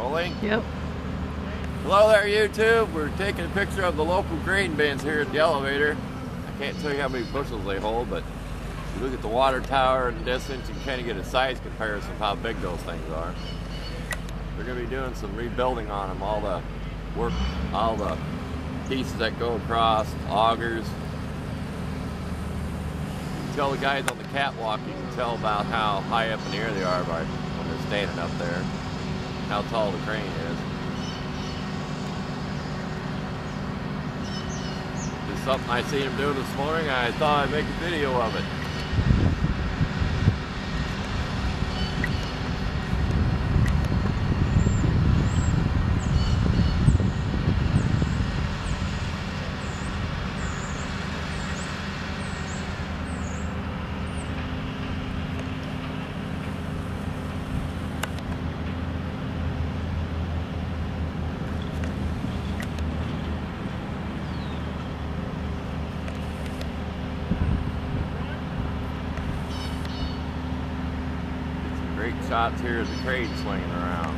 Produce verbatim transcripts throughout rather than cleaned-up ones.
Rolling? Yep. Hello there, YouTube. We're taking a picture of the local grain bins here at the elevator. I can't tell you how many bushels they hold, but if you look at the water tower in the distance, you can kind of get a size comparison of how big those things are. They're going to be doing some rebuilding on them, all the work, all the pieces that go across, augers. You can tell the guys on the catwalk, you can tell about how high up in the air they are by when they're standing up there, how tall the crane is. Just something I seen him doing this morning. I thought I'd make a video of it. Great shots here of the crane swinging around.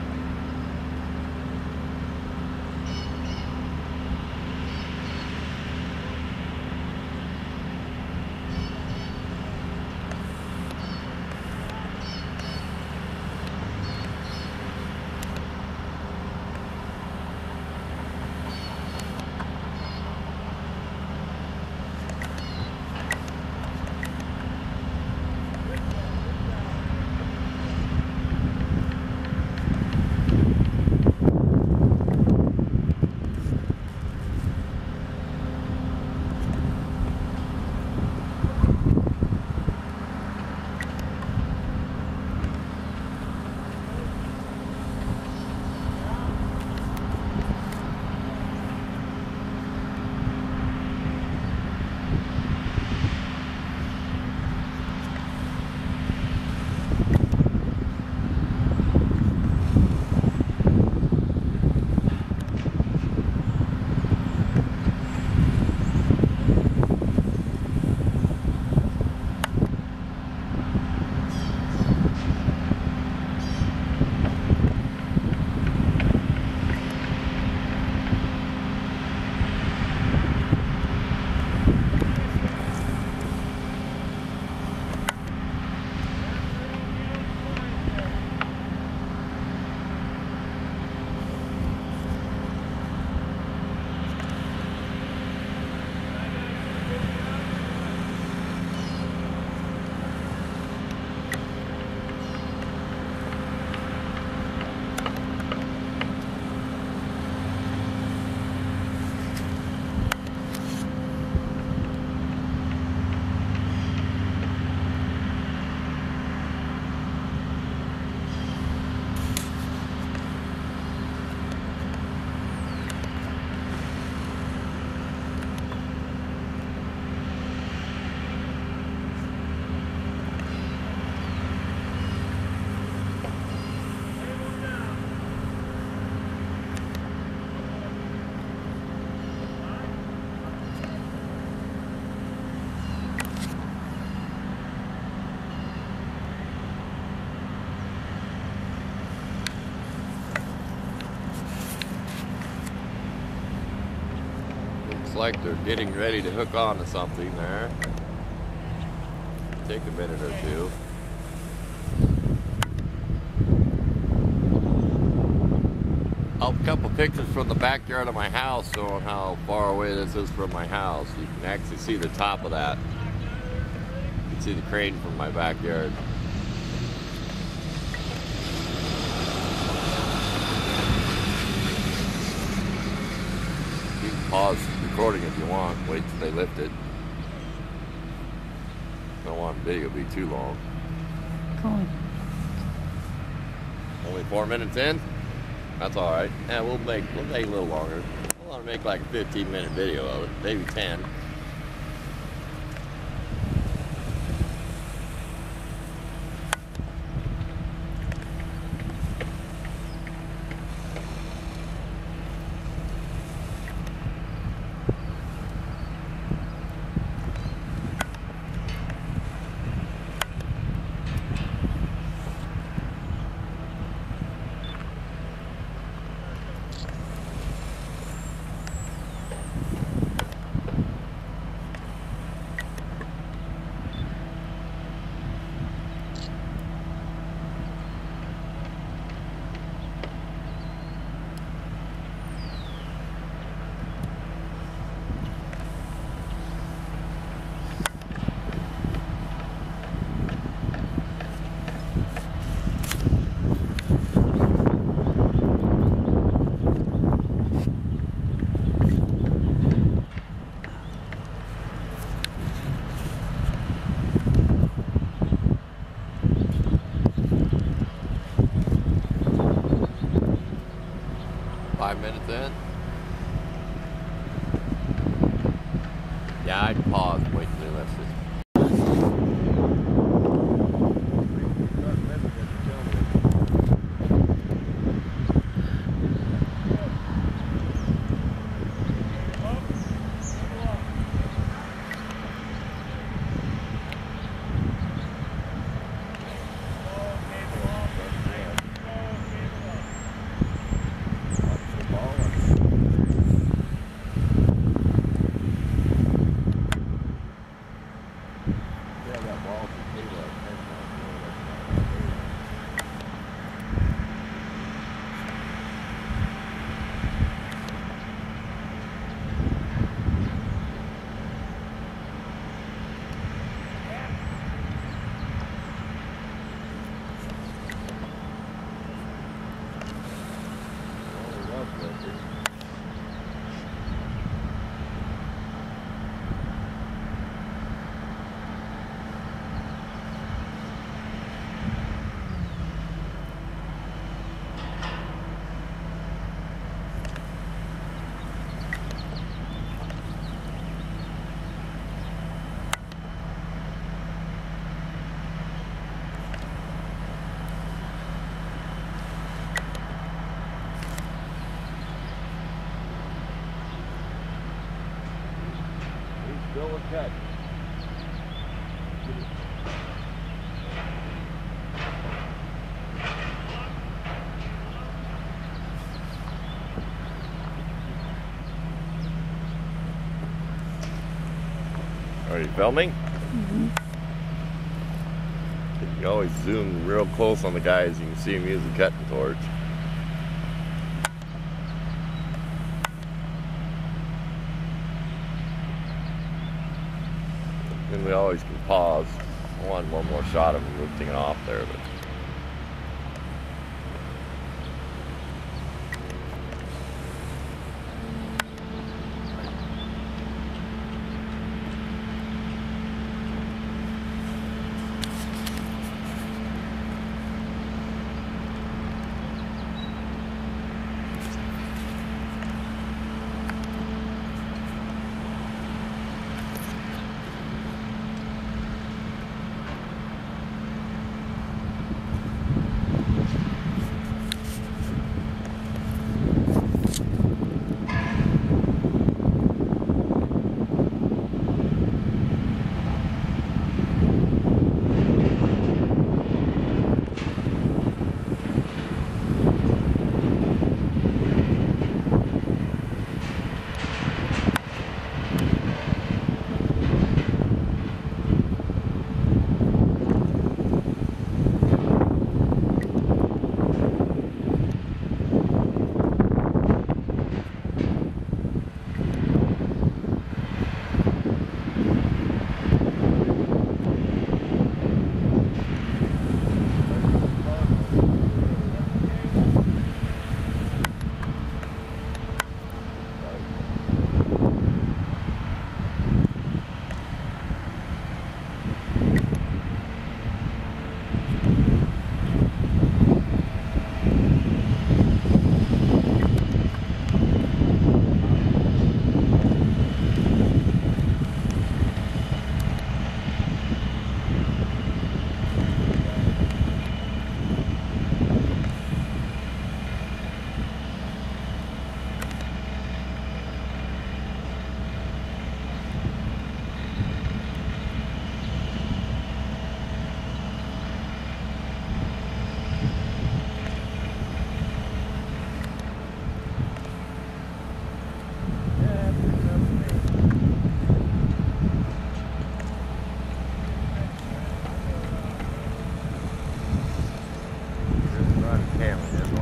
Looks like they're getting ready to hook on to something there. Take a minute or two. I'll a couple pictures from the backyard of my house showing how far away this is from my house. You can actually see the top of that. You can see the crane from my backyard. You can pause recording if you want. Wait till they lift it. Don't want the video to be too long. Cool. Only four minutes in? That's all right. Yeah, we'll make we'll take a little longer. I want to make like a fifteen minute video of it, maybe ten. Five minutes in. Yeah, I'd pause and wait till that's just. Still a catch. Are you filming? Mm-hmm. You always zoom real close on the guys. You can see him use the cutting torch. And we always can pause. I wanted one more shot of him lifting it off there, but camera.